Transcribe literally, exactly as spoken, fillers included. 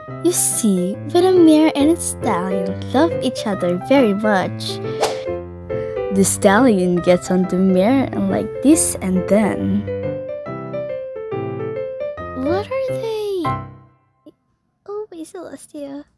You see, when a mare and a stallion love each other very much, the stallion gets on the mare and like this and then. What are they? Oh, my Celestia.